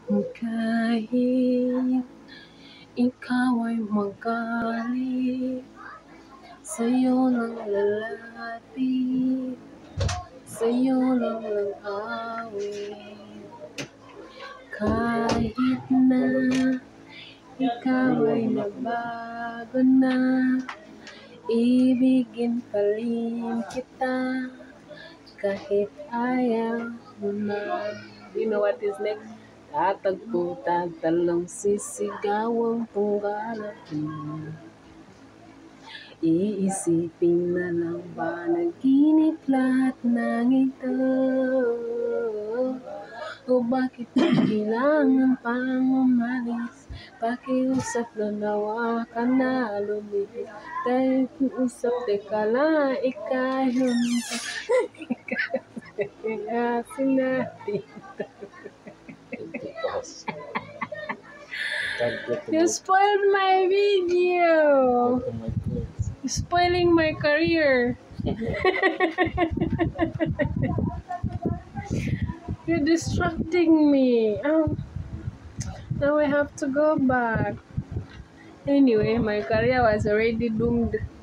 Kahit ikaw ay magalit, sa'yo lang lalapit, sa'yo lang awit. Kahit na ikaw ay nabago na, ibigin pa rin kita kahit ayaw mo na. Do you know what is next? Tatagpo, tatalong, sisigawang tunggalak mo. Iisipin na lang ba naginip lahat ng ito? O bakit kailangan pang umalis? Pakiusap na nawa ka na lumipit. Tayo usap, teka lang, ikayo kasi natin. You spoiled my video. You're spoiling my career. You're distracting me. Now I have to go back. Anyway, my career was already doomed.